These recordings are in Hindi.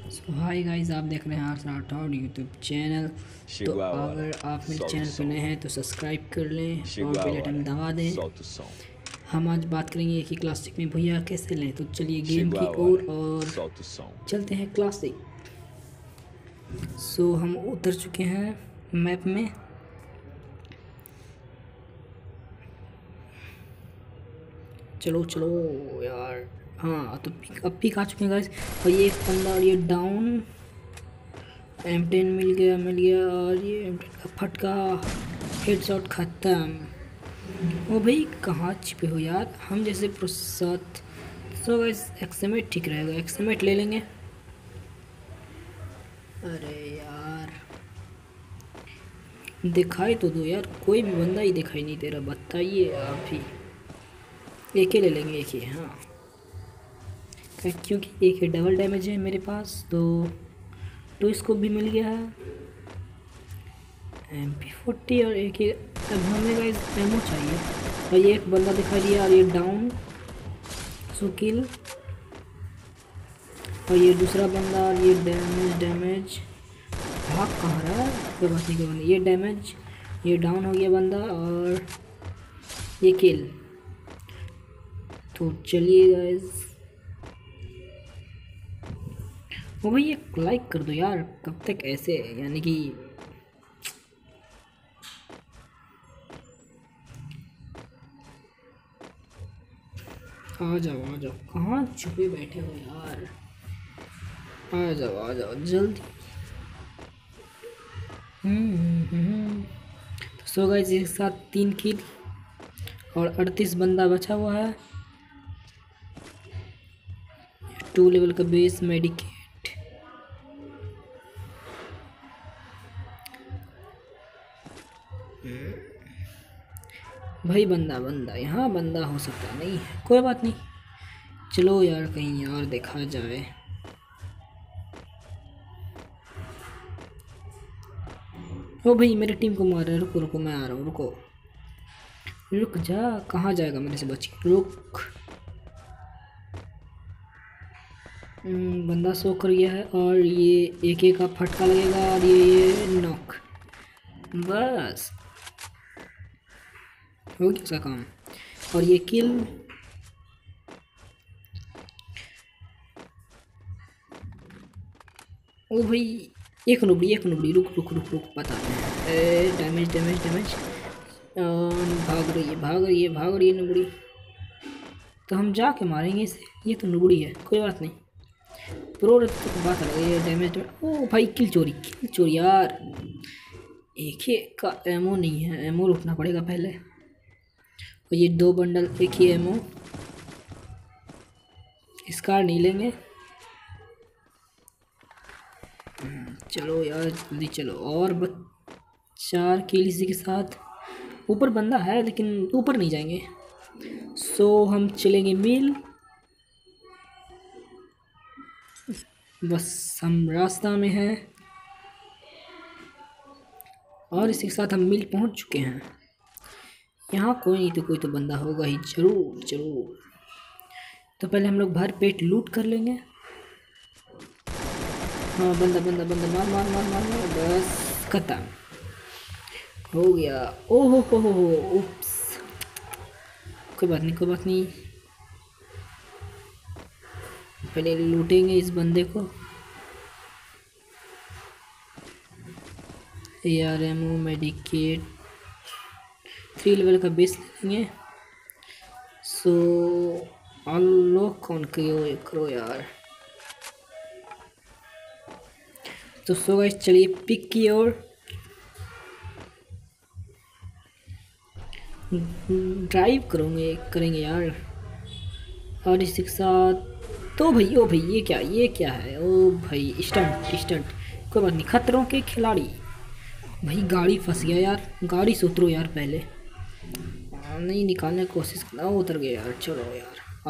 सो हाय गाइस, आप देख रहे हैं आर्स राठौड़ यूट्यूब चैनल। तो Chegou a hora, अगर आप मेरे solta o चैनल पर som. नए हैं तो सब्सक्राइब कर लें और Chegou a bell hora, icon दबा दें। solta o som. हम आज बात करेंगे कि क्लासिक में भैया कैसे लें। तो चलिए गेम Chegou की a hora, ओर और solta o som. चलते हैं क्लासिक। सो हम उतर चुके हैं मैप में। चलो चलो यार। हाँ तो अब पिक आ चुके हैं गाइस। और ये एक बंदा और ये डाउन। M10 मिल गया और ये M10 का फटका। हेडशॉट खत्म। ओ भाई कहाँ छिपे हो यार, हम जैसे प्रसाद। सो गाइस एक्समेट ठीक रहेगा, एक्समेट ले लेंगे। अरे यार दिखाई तो दो यार, कोई भी बंदा ही दिखाई नहीं दे रहा, बताइए आप ही। एक ही ले लेंगे, एक ही। हाँ क्योंकि एक ही डबल डैमेज है मेरे पास। तो इसको भी मिल गया है MP40 और एक ही। अब हमें गाइस एमो चाहिए। और ये एक बंदा दिखाई दिया और ये डाउन। सो किल। और ये दूसरा बंदा और ये डैमेज। भाग कहाँ रहा है, कोई बात नहीं, कोई बात नहीं। ये डैमेज, ये डाउन हो गया बंदा और ये किल। तो चलिए गाइस। ओ भाई एक लाइक कर दो यार, कब तक ऐसे, यानी कि आ जाओ कहाँ छुपे बैठे हो यार, आ जाओ जल्दी। तो सो गाइस एक साथ 3 किल और 38 बंदा बचा हुआ है। 2 लेवल का बेस मेडिकेट। भाई बंदा यहाँ बंदा हो सकता नहीं है, कोई बात नहीं। चलो यार कहीं और देखा जाए। ओ भाई मेरी टीम को मार रहा है, रुको रुको मैं आ रहा हूँ, रुको। रुक जा, कहाँ जाएगा मेरे से बच के, रुक। बंदा सो कर गया है और ये एक एक का फटका लगेगा और ये नॉक। बस हो गया उसका काम। और ये किल। ओ भाई एक नुबड़ी, रुक रुक रुक रुक, पता नहीं। Damage damage damage. भाग रही है नुबड़ी। तो हम जाके मारेंगे इसे, ये तो नुबड़ी है, कोई बात नहीं। प्रो रहते तो बात अलग है। ये डैमेज। ओ भाई किल चोरी यार। एक ही का एमो नहीं है, एमो रुकना पड़ेगा पहले। और ये 2 बंडल, एक ही एमो। इसका नहीं लेंगे। चलो यार जल्दी चलो। और 4 किल इसी के साथ। ऊपर बंदा है लेकिन ऊपर नहीं जाएंगे। सो हम चलेंगे मिल। बस हम रास्ता में हैं और इसी के साथ हम मिल पहुंच चुके हैं। यहाँ कोई नहीं तो कोई तो बंदा होगा ही, जरूर जरूर। तो पहले हम लोग भर पेट लूट कर लेंगे। हाँ बंदा बंदा बंदा, मार मार मार मार मार, बस खत्म हो गया। ओहो हो, उप्स। कोई बात नहीं, कोई बात नहीं। पहले लूटेंगे इस बंदे को। ARMO मेडिकेट 3 लेवल का बेस लेंगे। सो अनलॉक कौन करो यार। तो सो गाइस चलिए पिक की ओर। ड्राइव करेंगे यार। और इसी के साथ तो भाई, ओ भाई ये क्या है, ओ भाई स्टंट। कोई बात नहीं, खतरों के खिलाड़ी। भाई गाड़ी फंस गया यार, गाड़ी से उतरो यार पहले। नहीं निकालने की कोशिश करना, उतर गया यार। चलो यार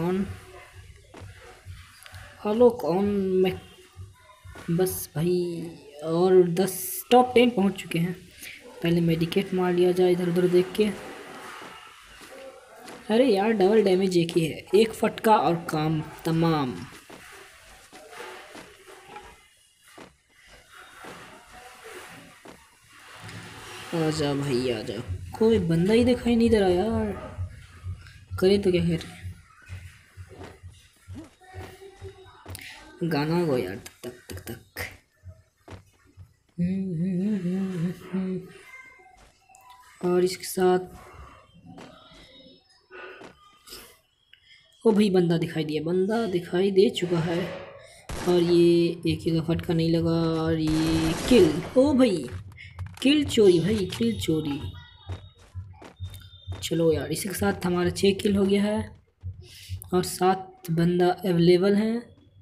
आलो कौन मैं। बस भाई और 10 टॉप 10 पहुंच चुके हैं। पहले मेडिकेट मार लिया जाए इधर उधर देख के। अरे यार डबल डैमेज एक ही है, एक फटका और काम तमाम। आजा भाई आजा। कोई बंदा ही दिखाई नहीं दे रहा यार, करे तो क्या करे। गाना गो यार, तक तक तक। और इसके साथ ओ भाई बंदा दिखाई दिया, बंदा दिखाई दे चुका है। और ये एक ही का फटका नहीं लगा। और ये किल, ओ भाई किल चोरी भाई, किल चोरी। चलो यार, इसी के साथ हमारा 6 किल हो गया है और 7 बंदा अवेलेबल हैं।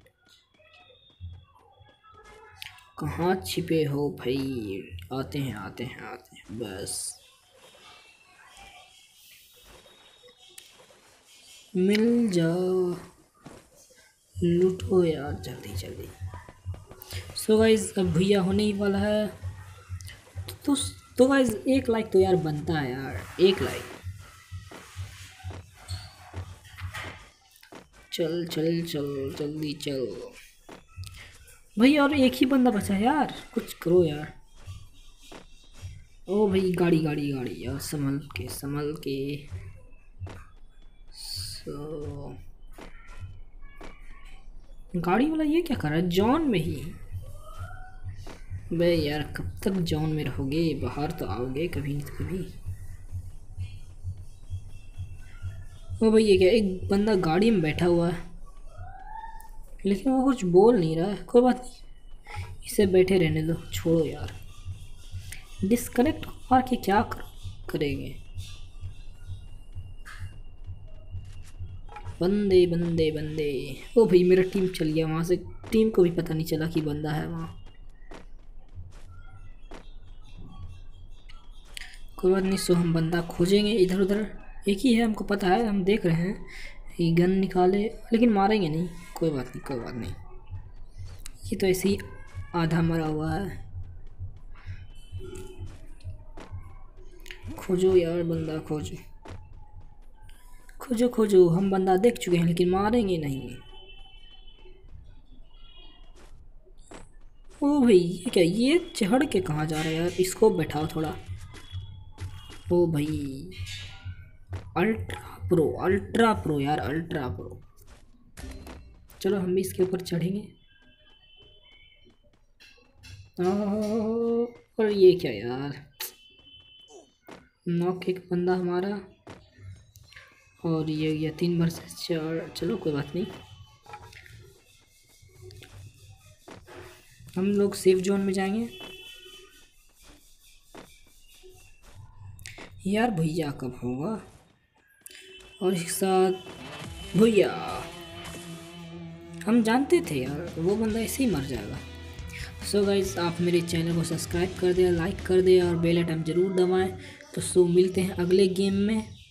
कहाँ छिपे हो भाई, आते हैं आते हैं आते हैं बस। मिल जाओ, लूटो यार जल्दी जल्दी। सो गाइस अब भैया होने ही वाला है। तो तो गाइस 1 लाइक तो यार बनता है यार, 1 लाइक। चल चल चल जल्दी चल भाई, और एक ही बंदा बचा है यार, कुछ करो यार। ओ भाई गाड़ी गाड़ी गाड़ी यार, संभल के संभल के। सो गाड़ी वाला ये क्या कर रहा है जॉन में ही। बे यार कब तक जॉन में रहोगे, बाहर तो आओगे कभी नहीं तो कभी। ओ भाई ये क्या, एक बंदा गाड़ी में बैठा हुआ है लेकिन वो कुछ बोल नहीं रहा है। कोई बात नहीं, इसे बैठे रहने दो, छोड़ो यार। डिस्कनेक्ट आके क्या करेंगे। बंदे बंदे बंदे। ओ भाई मेरा टीम चल गया वहाँ से, टीम को भी पता नहीं चला कि बंदा है वहाँ। कोई बात नहीं, सो हम बंदा खोजेंगे इधर उधर। एक ही है हमको पता है, हम देख रहे हैं। ये गन निकाले लेकिन मारेंगे नहीं। कोई बात नहीं कोई बात नहीं, ये तो ऐसे ही आधा मरा हुआ है। खोजो यार बंदा, खोजो खोजो खोजो। हम बंदा देख चुके हैं लेकिन मारेंगे नहीं। ओ भाई ये क्या, ये चढ़ के कहाँ जा रहा है यार, इसको बैठाओ थोड़ा। ओ भाई अल्ट्रा प्रो यार, अल्ट्रा प्रो। चलो हम भी इसके ऊपर चढ़ेंगे। और ये क्या यार, नॉक एक बंदा हमारा। और ये 3 वर्सेस 4। चलो कोई बात नहीं, हम लोग सेफ जोन में जाएंगे। यार भैया कब होगा। और इसके साथ भैया, हम जानते थे यार वो बंदा ऐसे ही मर जाएगा। सो गाइस आप मेरे चैनल को सब्सक्राइब कर दें, लाइक कर दें और बेल आइकन ज़रूर दबाएं। तो सो मिलते हैं अगले गेम में।